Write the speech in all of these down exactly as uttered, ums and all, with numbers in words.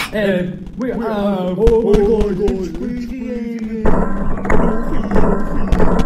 and we are, oh my god, it's crazy. No free, no free.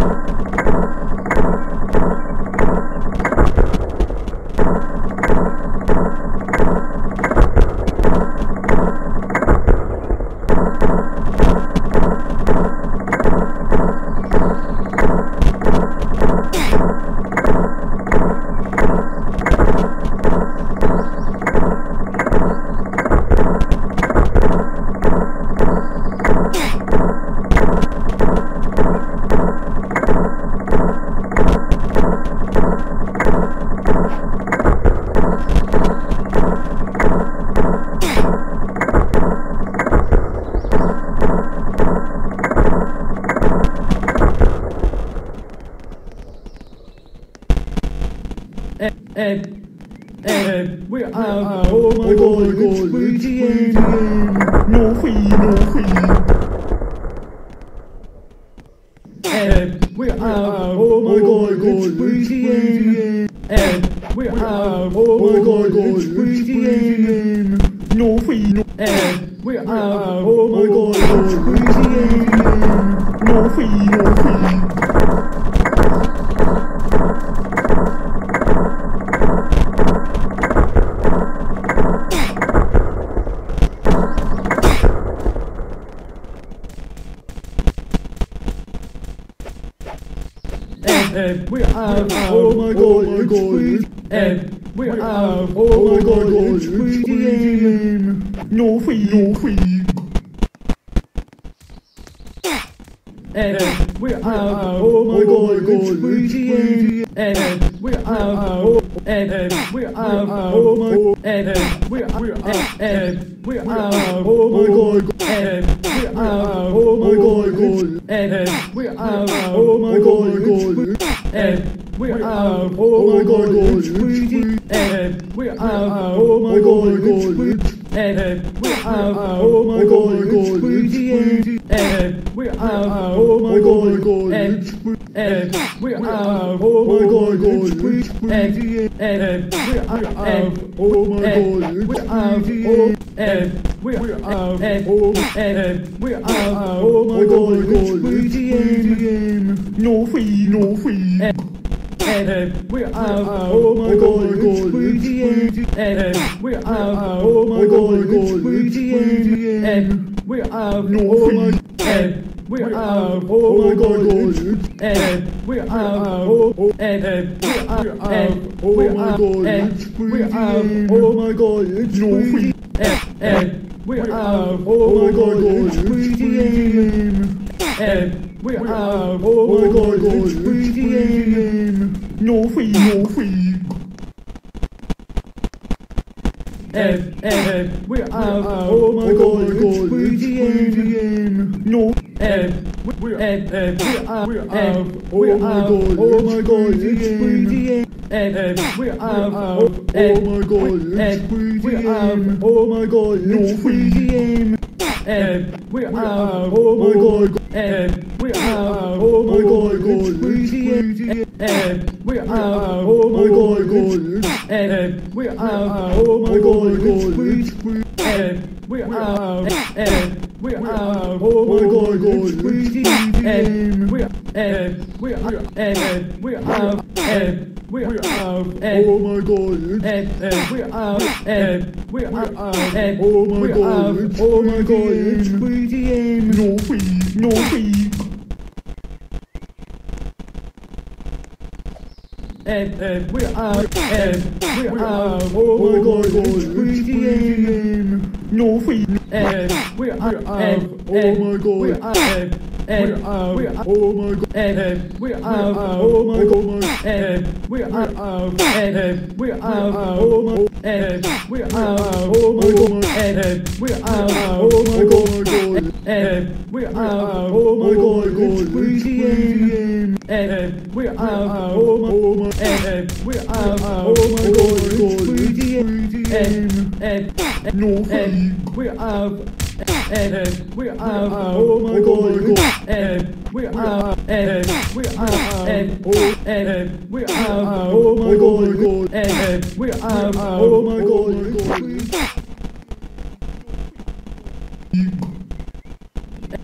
And, and we are, oh my god, it's crazy. No free, no free. And we are, oh my god, it's crazy. And we are, oh my god, it's crazy. No free, no. And we are, oh my god, it's crazy. No free, no free. And we are, oh my god, it's crazy. And we are, oh my god, it's crazy. No free, no free. And we are, oh my god, it's crazy. And we are, oh, and we are, oh my, and we are, and we are, oh my god, and we are, oh my god, and we are, oh my god, and we are, oh my god, it's crazy. And we are, oh my god, it's crazy. And we are, oh my god, it's crazy. And we are, oh my god, and and we are, oh my god, it's crazy. And we are, oh my god, we are, oh, and we are, and and we are, oh my god, it's crazy. No free, no free. And we are, oh my god, it's crazy. And we are, oh my god, it's crazy. And we are, no free. And we are, oh my god, and we are, oh, and we are, and we are, and we are, oh my god, it's no free. And we are, oh my god, it's crazy. And we are, oh my god, it's crazy. No free, no free. And and we are, oh my god, it's crazy. No. And we are, and and we are, we are, we are, oh my god, it's crazy. And and we are, oh my god, it's crazy. Oh my god, no free. And we are, oh my god, and we are, oh my god, it's crazy. And we are, oh my god, and we are, oh my god, it's crazy. And we are, and we are, oh my god, it's crazy. And we are, and we are, and we are, and we are, and oh my god, and and we are, and we are, and oh my god, oh my god, it's crazy. No free, no free. And and we are, and we are, oh my god, it's crazy. No free. And we are, and oh my god, and and we are, oh my god, and we are, oh my god, and we are, and we are, oh my, and we are, oh my god, and we are, oh my god, and we are, oh my god, it's crazy. And we are, oh my, and we are, oh my god, it's crazy. And and no free. We are, and we are, oh my god, and we are, and we are, and and we are, oh my god, and we are, oh my god,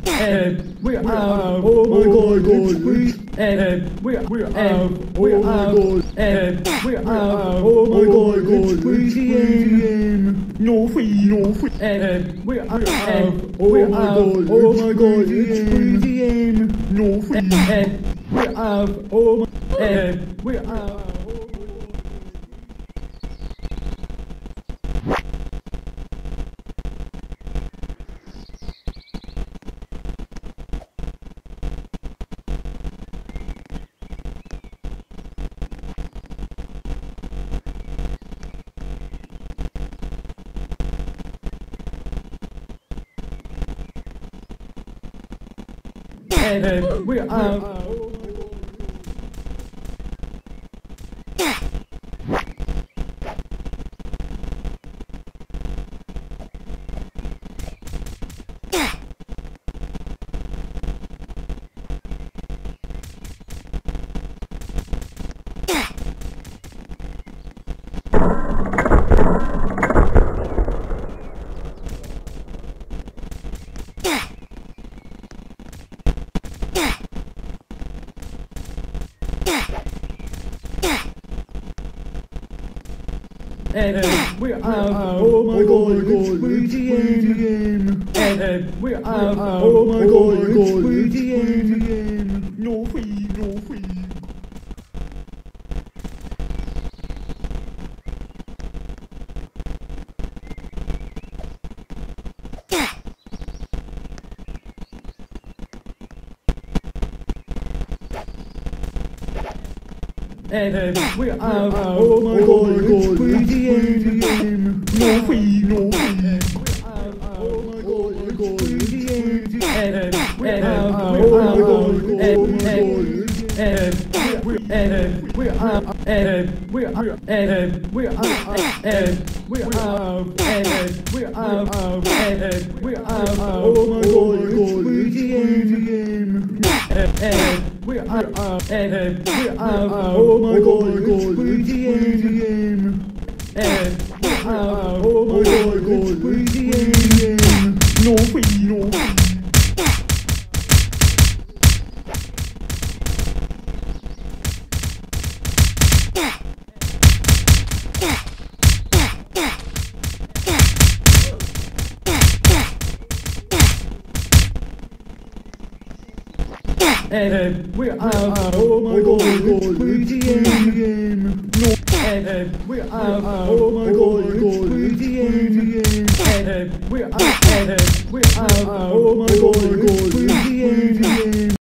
and we have, oh my god, god, and we have, we have, we have, and we have, oh my god, god, crazy game, no free, no free, and we have, oh my god, oh my god, it's crazy game, no free, and we have, oh my, and we have. And then we are. And then we have, oh my god, it's crazy game. And then we have, oh my god, it's crazy game. No free, no free. And then we have, oh my god, it's crazy game. No free, no free. Oh my god, it's crazy game. And then we have, oh my god, oh my god. And we and we have and we have and we have and we have and we have and we have, oh my god, it's crazy game. And we have and we have, oh my god, it's crazy game. And we have, oh my god, it's crazy game. No free, no free. And then we have, oh my god, it's crazy game. No, and then we have, oh my god, it's crazy game. And then we have, and then we have, oh my god, it's crazy game.